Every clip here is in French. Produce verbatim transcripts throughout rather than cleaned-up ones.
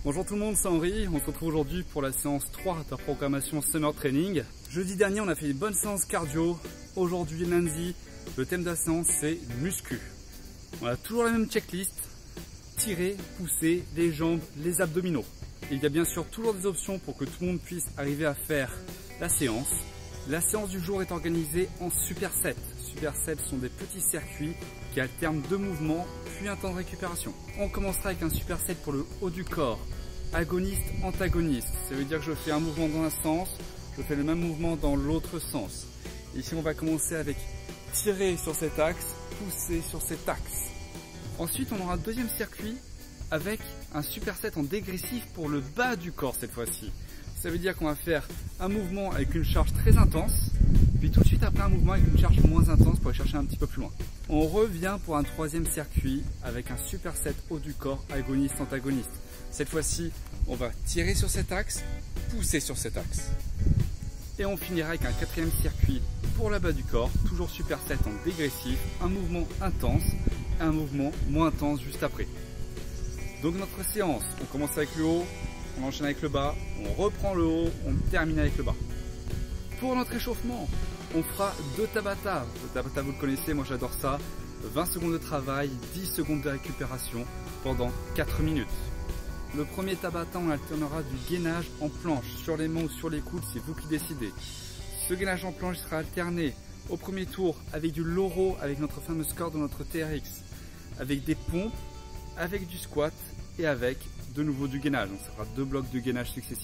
Bonjour tout le monde, c'est Henri. On se retrouve aujourd'hui pour la séance trois de la programmation Summer Training. Jeudi dernier, on a fait une bonne séance cardio. Aujourd'hui, lundi, le thème de la séance, c'est muscu. On a toujours la même checklist. Tirer, pousser, les jambes, les abdominaux. Il y a bien sûr toujours des options pour que tout le monde puisse arriver à faire la séance. La séance du jour est organisée en superset. Superset sont des petits circuits qui alternent deux mouvements puis un temps de récupération. On commencera avec un superset pour le haut du corps, agoniste, antagoniste. Ça veut dire que je fais un mouvement dans un sens, je fais le même mouvement dans l'autre sens. Ici on va commencer avec tirer sur cet axe, pousser sur cet axe. Ensuite on aura un deuxième circuit avec un superset en dégressif pour le bas du corps cette fois-ci. Ça veut dire qu'on va faire un mouvement avec une charge très intense, puis tout de suite après un mouvement avec une charge moins intense pour aller chercher un petit peu plus loin. On revient pour un troisième circuit avec un superset haut du corps, agoniste-antagoniste. Cette fois-ci, on va tirer sur cet axe, pousser sur cet axe. Et on finira avec un quatrième circuit pour la bas du corps, toujours superset en dégressif, un mouvement intense et un mouvement moins intense juste après. Donc notre séance, on commence avec le haut, on enchaîne avec le bas, on reprend le haut, on termine avec le bas. Pour notre échauffement, on fera deux Tabata. Le Tabata, vous le connaissez, moi j'adore ça. vingt secondes de travail, dix secondes de récupération pendant quatre minutes. Le premier Tabata, on alternera du gainage en planche, sur les mains ou sur les coudes, c'est vous qui décidez. Ce gainage en planche sera alterné au premier tour avec du loro, avec notre fameuse corde de notre T R X, avec des pompes, avec du squat et avec de nouveau du gainage. Donc ça fera deux blocs de gainage successifs.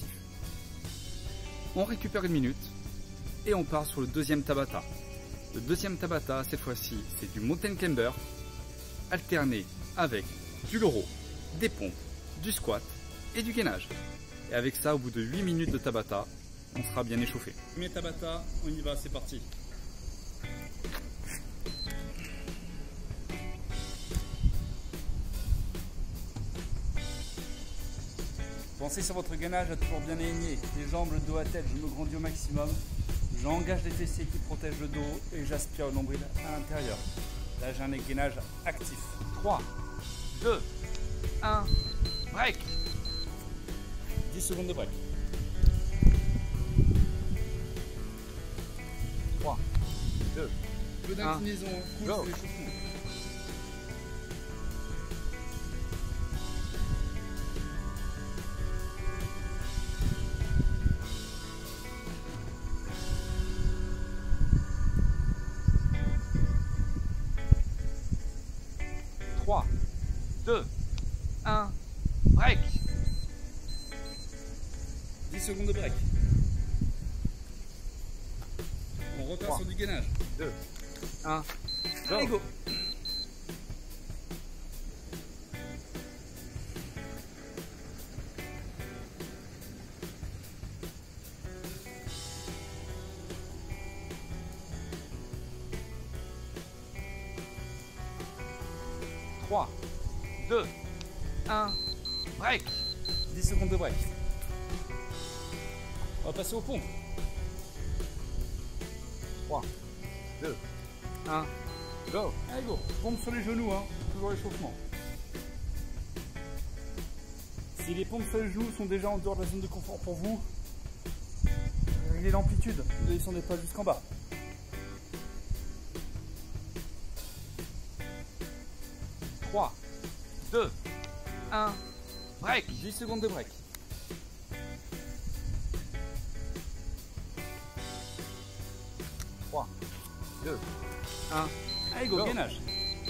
On récupère une minute et on part sur le deuxième Tabata. Le deuxième Tabata, cette fois-ci, c'est du mountain climber alterné avec du loro, des pompes, du squat et du gainage. Et avec ça, au bout de huit minutes de Tabata, on sera bien échauffé. Premier Tabata, on y va, c'est parti. Pensez sur votre gainage à toujours bien aligner les jambes, le dos à tête, je me grandis au maximum. J'engage les fessiers qui protègent le dos et j'aspire le nombril à l'intérieur. Là j'ai un gainage actif. trois, deux, un, break. dix secondes de break. trois, deux, peu d'inclinaison, cool sur l'échauffement. trois, deux, un, break. dix secondes de break. On repart sur du gainage. deux, un, go. Allez, go. trois, deux, un, break. dix secondes de break. On va passer aux pompes. trois, deux, un, go. Allez, go. Pompe sur les genoux, hein. Toujours l'échauffement. Si les pompes sur les genoux sont déjà en dehors de la zone de confort pour vous, réglez l'amplitude. Ne descendez pas jusqu'en bas. trois, deux, un, break. dix secondes de break. trois, deux, un, allez, go, go. Gainage.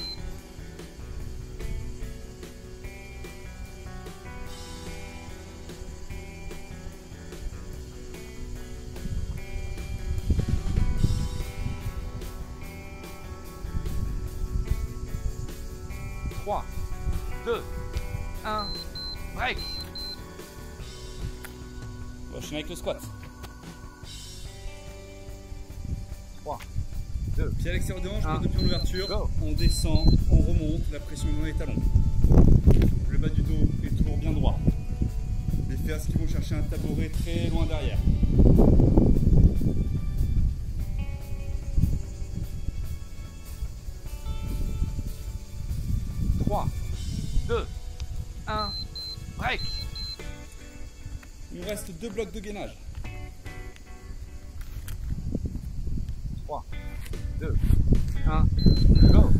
trois, deux, un, break. On va enchaîner avec le squat. trois, deux, pied à l'extérieur des hanches, pas de pied en ouverture. On descend, on remonte, la pression est dans les talons. Le bas du dos est toujours bien droit. Les fesses qui vont chercher un tabouret très loin derrière. trois, deux, un, break. deux blocs de gainage. trois, deux, un, go!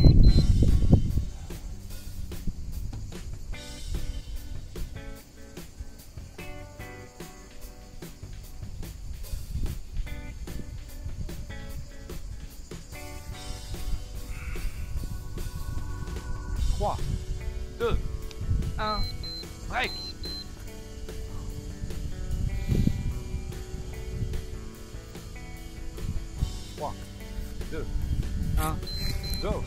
trois, deux, un, break! trois, deux, un, go!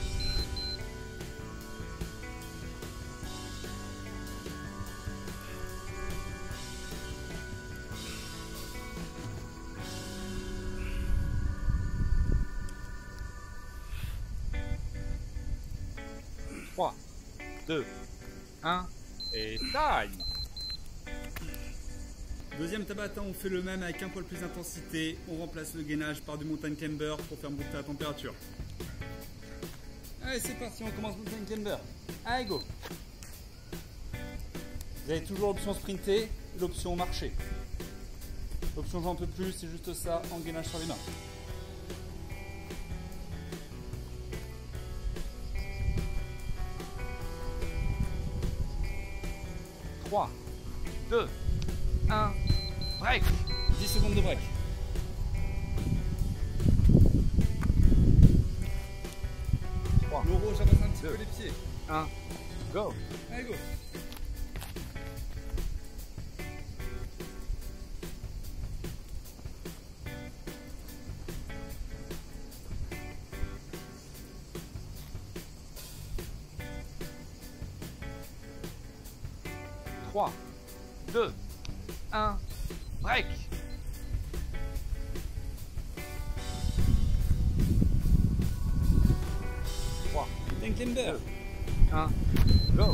trois, deux, un, et time! Deuxième Tabata, on fait le même avec un poil plus d'intensité. On remplace le gainage par du mountain climber pour faire monter la température. Allez, c'est parti, on commence mountain climber. Allez, go! Vous avez toujours l'option sprinter et l'option marcher. L'option j'en peux plus, c'est juste ça, en gainage sur les mains. trois, deux, un, break! dix secondes de break. trois, Le rouge, j'avance un petit deux, peu les pieds. un, go! Allez, go! trois, deux, un, break! trois, Mountain climber. un, go!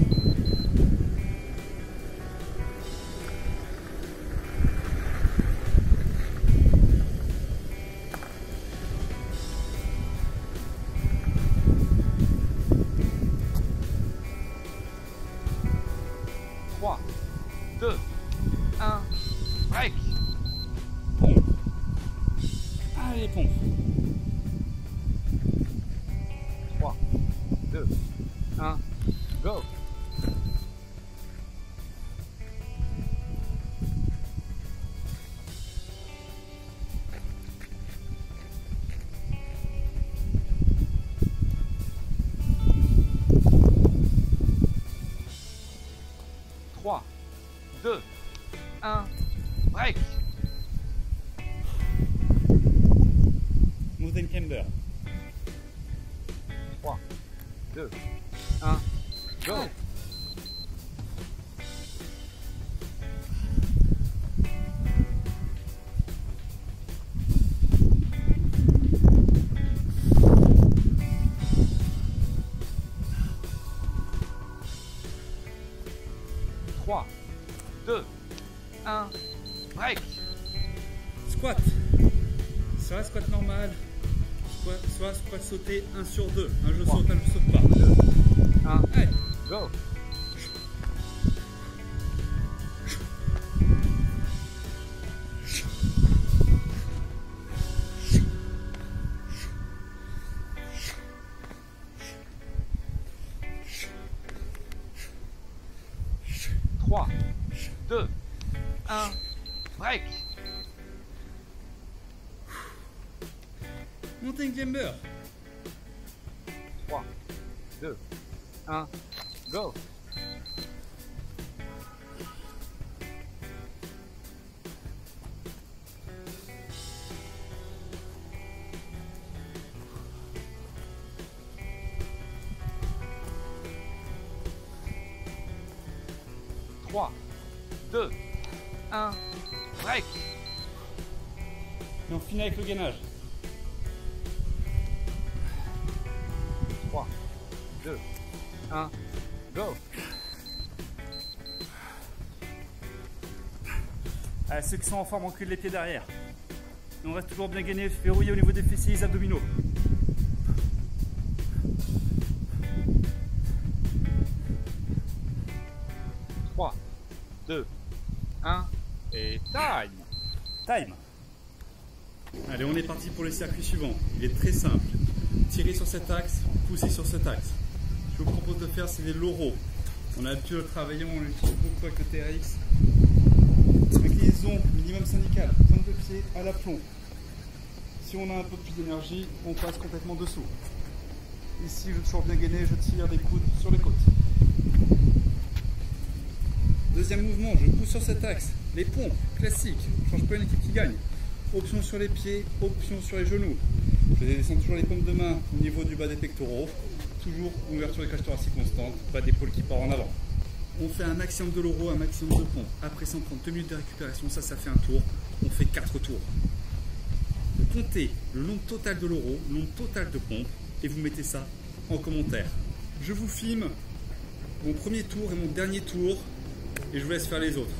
trois, deux, un, break! Pompe. Allez, pompe. trois, deux, un, go! trois, deux, un, break! Mountain climber. trois, deux, un, go! Ah. trois, deux, un, break! Squat. Soit squat normal, soit, soit squat sauté un sur deux. Un je saute, un je saute pas. deux, un, Allez. go! trois, deux, un, break! Mountain climber. trois, deux, un, go! trois, deux, un, break! Et on finit avec le gainage. trois, deux, un, go! Allez, ceux qui sont en forme, enculent les pieds derrière. Et on reste toujours bien gainé, verrouillé au niveau des fessiers et des abdominaux. trois, deux, un, Et time. Time. Allez, on est parti pour le circuit suivant. Il est très simple. Tirez sur cet axe, poussez sur cet axe. Ce que je vous propose de faire, c'est des loraux. On a l'habitude de travailler, on l'utilise beaucoup avec le T R X. Inclinaison minimum syndicale, pointe de pied à l'aplomb. Si on a un peu plus d'énergie, on passe complètement dessous. Ici, je suis toujours bien gainé, je tire les coudes sur les côtes. Deuxième mouvement, je pousse sur cet axe. Les pompes, classiques, je ne change pas une équipe qui gagne. Option sur les pieds, option sur les genoux. Je descends toujours les paumes de main au niveau du bas des pectoraux. Toujours ouverture des cages thoraciques constante, pas d'épaule qui part en avant. On fait un maximum de loraux, un maximum de pompes. Après ça, on prend deux minutes de récupération, ça, ça fait un tour. On fait quatre tours. Vous comptez le nombre total de loraux, le nombre total de pompes, et vous mettez ça en commentaire. Je vous filme mon premier tour et mon dernier tour, et je vous laisse faire les autres.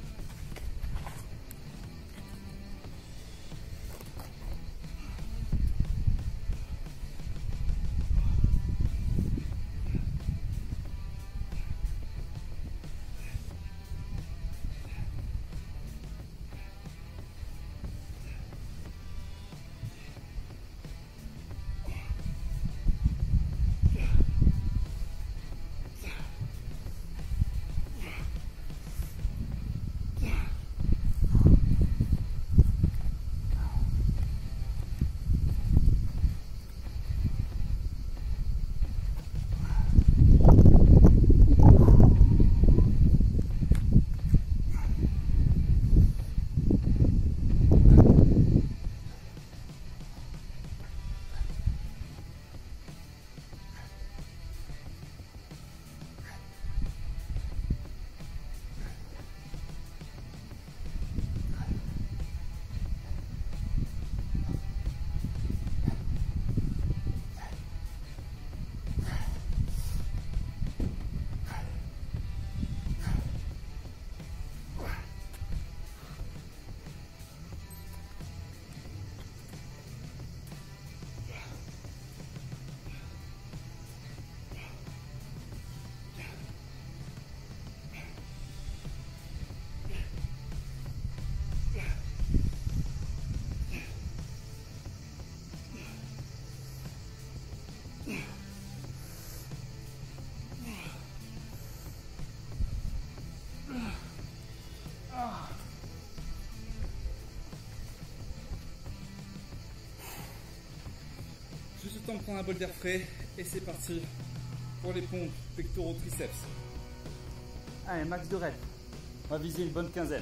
Juste le temps de prendre un bol d'air frais et c'est parti pour les pompes pectoraux triceps. Allez, max de reps. On va viser une bonne quinzaine.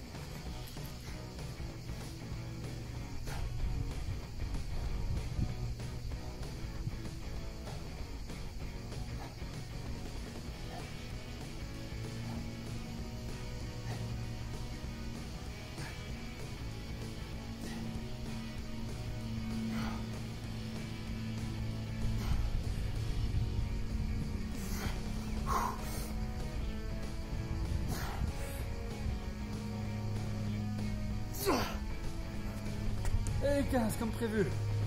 Et quinze comme prévu.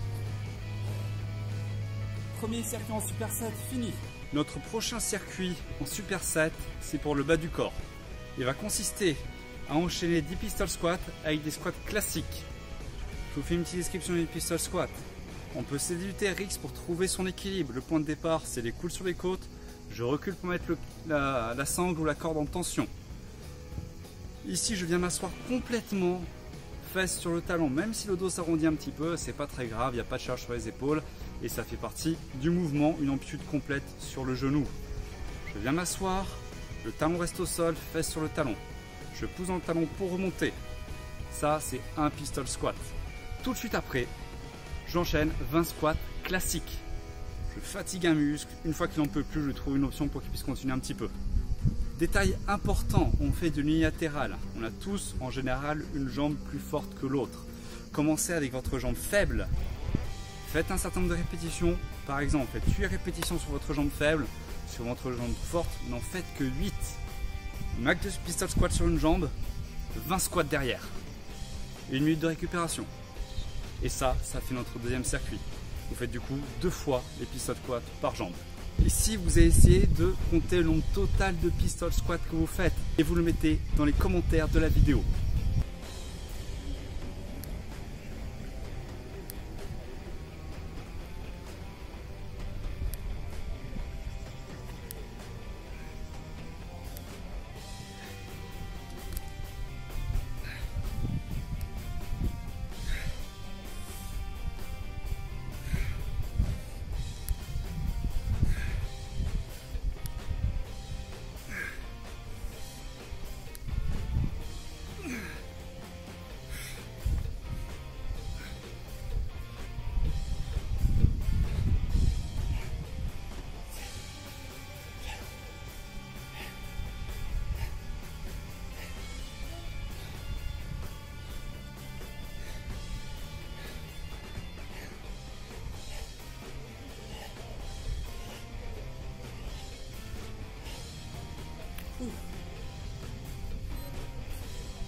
Premier circuit en superset fini. Notre prochain circuit en superset, c'est pour le bas du corps. Il va consister à enchaîner dix pistol squats avec des squats classiques. Je vous fais une petite description des pistol squats. On peut s'aider du T R X pour trouver son équilibre. Le point de départ, c'est les coudes sur les côtes. Je recule pour mettre le, la, la sangle ou la corde en tension. Ici, je viens m'asseoir complètement fesses sur le talon, même si le dos s'arrondit un petit peu, c'est pas très grave, il n'y a pas de charge sur les épaules et ça fait partie du mouvement, une amplitude complète sur le genou. Je viens m'asseoir, le talon reste au sol, fesses sur le talon. Je pousse dans le talon pour remonter. Ça, c'est un pistol squat. Tout de suite après, j'enchaîne vingt squats classiques. Je fatigue un muscle, une fois qu'il n'en peut plus, je trouve une option pour qu'il puisse continuer un petit peu. Détail important, on fait de l'unilatéral. On a tous en général une jambe plus forte que l'autre. Commencez avec votre jambe faible. Faites un certain nombre de répétitions. Par exemple, faites huit répétitions sur votre jambe faible. Sur votre jambe forte, n'en faites que huit. Max de pistol squat sur une jambe, vingt squats derrière. Une minute de récupération. Et ça, ça fait notre deuxième circuit. Vous faites du coup deux fois les pistol squats par jambe. Ici, vous allez essayer de compter le nombre total de pistol squats que vous faites et vous le mettez dans les commentaires de la vidéo.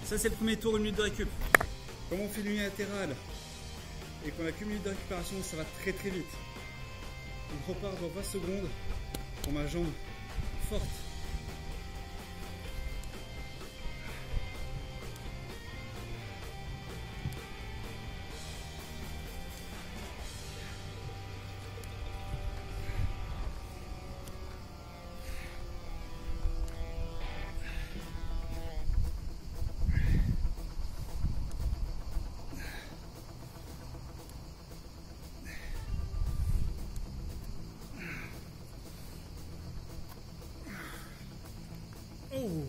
Ça c'est le premier tour, une minute de récup. Comme on fait l'unilatéral et qu'on a qu'une minute de récupération, ça va très très vite. On repart dans vingt secondes pour ma jambe forte. Oh.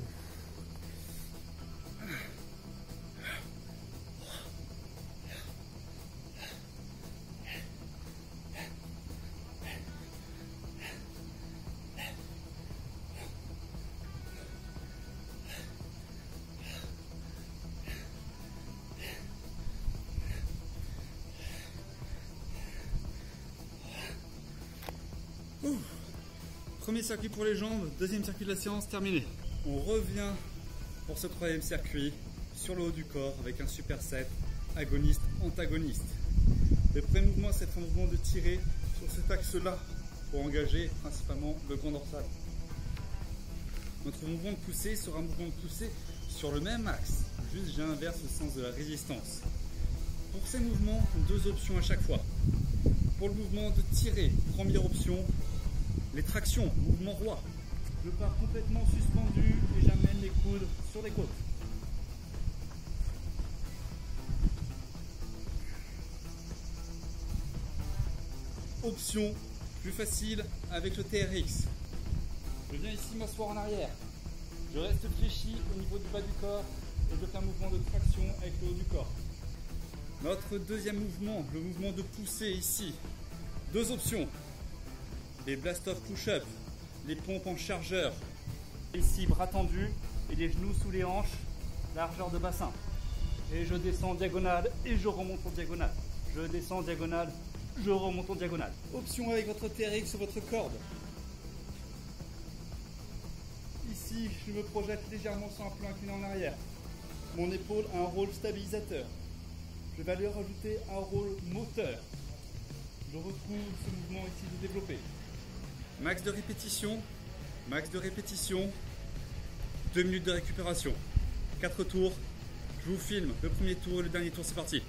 Ouh. Premier circuit pour les jambes, deuxième circuit de la séance terminé. On revient pour ce troisième circuit sur le haut du corps avec un superset agoniste-antagoniste. Le premier mouvement, c'est un mouvement de tirer sur cet axe-là pour engager principalement le grand dorsal. Notre mouvement de poussée sera un mouvement de poussée sur le même axe, juste j'inverse le sens de la résistance. Pour ces mouvements, deux options à chaque fois. Pour le mouvement de tirer, première option, les tractions, mouvement roi. Je pars complètement suspendu et j'amène les coudes sur les côtes. Option plus facile avec le T R X. Je viens ici m'asseoir en arrière. Je reste fléchi au niveau du bas du corps et je fais un mouvement de traction avec le haut du corps. Notre deuxième mouvement, le mouvement de poussée ici. Deux options. Les blast-off push-up, les pompes en chargeur. Ici, bras tendus et les genoux sous les hanches, largeur de bassin. Et je descends en diagonale et je remonte en diagonale. Je descends en diagonale, je remonte en diagonale. Option avec votre T R X sur votre corde. Ici, je me projette légèrement sur un plan incliné en arrière. Mon épaule a un rôle stabilisateur. Je vais lui rajouter un rôle moteur. Je retrouve ce mouvement ici de développer. Max de répétition, max de répétition, deux minutes de récupération, quatre tours. Je vous filme le premier tour et le dernier tour, c'est parti.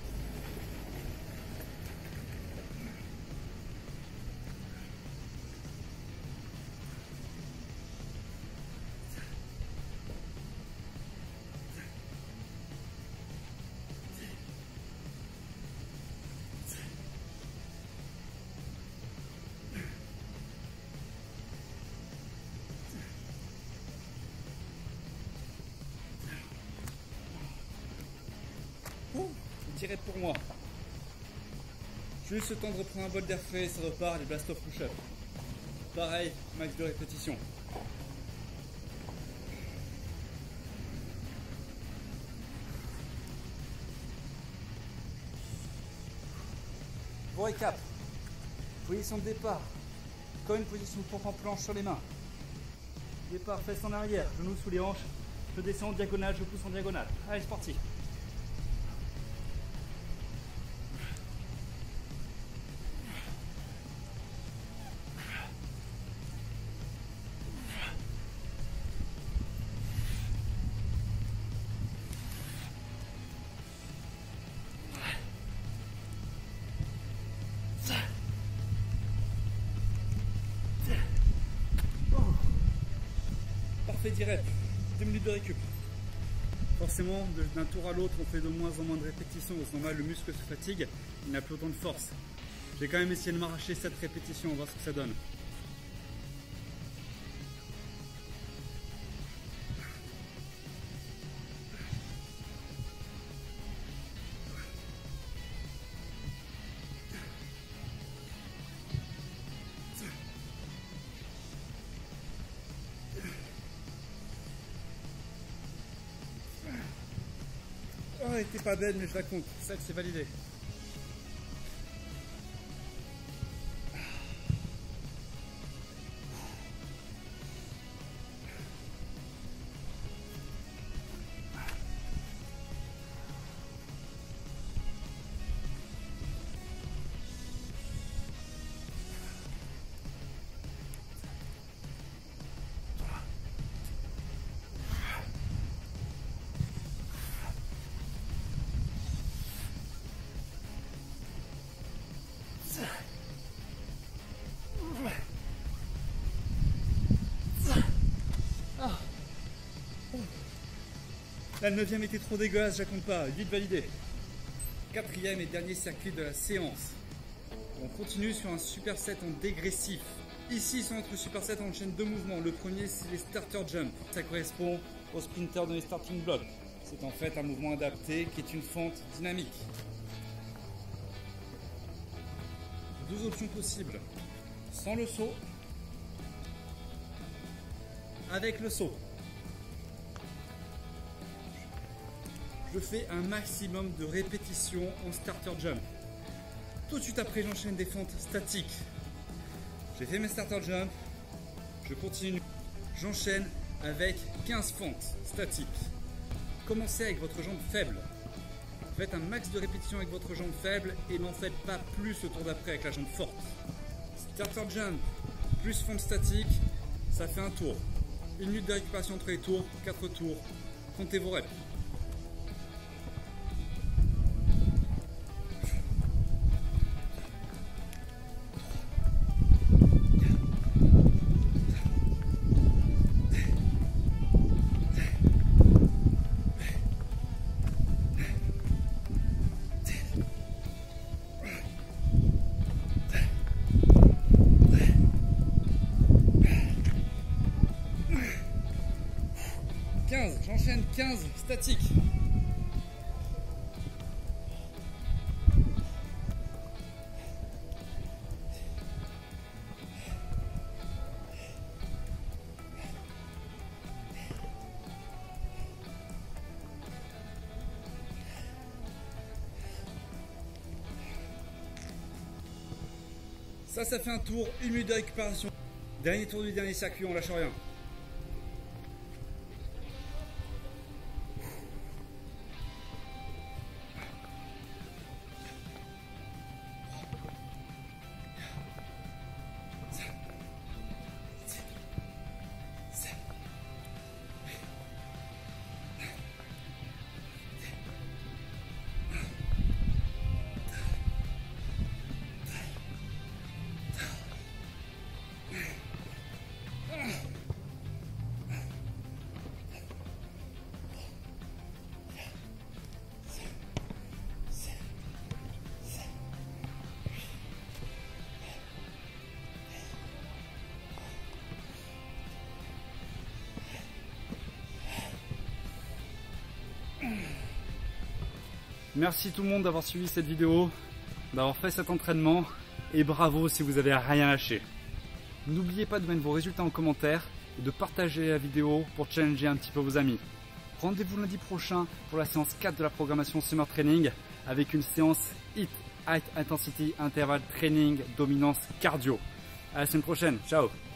Direct pour moi. Juste le temps de reprendre un bol d'air frais et ça repart, les blast-off push-up. Pareil, max de répétition. Bon récap. Position de départ. Comme une position de pompe en planche sur les mains. Départ, fesses en arrière, genoux sous les hanches. Je descends en diagonale, je pousse en diagonale. Allez, c'est parti. Parfait direct, deux minutes de récup. Forcément, d'un tour à l'autre, on fait de moins en moins de répétitions. C'est normal, le muscle se fatigue, il n'a plus autant de force. J'ai quand même essayé de m'arracher cette répétition, on va voir ce que ça donne. Oh, elle était pas belle, mais je la compte. Ça, c'est validé. La neuvième était trop dégueulasse, je la compte pas. Vite validé. Quatrième et dernier circuit de la séance. On continue sur un superset en dégressif. Ici, sur notre superset, on enchaîne deux mouvements. Le premier, c'est les starter jump. Ça correspond au sprinter dans les starting blocks. C'est en fait un mouvement adapté qui est une fente dynamique. Deux options possibles. Sans le saut, avec le saut. Je fais un maximum de répétitions en starter jump. Tout de suite après, j'enchaîne des fentes statiques. J'ai fait mes starter jump, je continue. J'enchaîne avec quinze fentes statiques. Commencez avec votre jambe faible. Faites un max de répétitions avec votre jambe faible et n'en faites pas plus le tour d'après avec la jambe forte. Starter jump plus fente statique, ça fait un tour. Une minute de récupération entre les tours, quatre tours. Comptez vos reps. quinze, j'enchaîne quinze statiques. Ça, ça fait un tour, une minute de récupération. Dernier tour du dernier circuit, on lâche rien. Merci tout le monde d'avoir suivi cette vidéo, d'avoir fait cet entraînement et bravo si vous avez rien lâché. N'oubliez pas de mettre vos résultats en commentaire et de partager la vidéo pour challenger un petit peu vos amis. Rendez-vous lundi prochain pour la séance quatre de la programmation Summer Training avec une séance H I T, High Intensity Interval Training Dominance Cardio. À la semaine prochaine, ciao!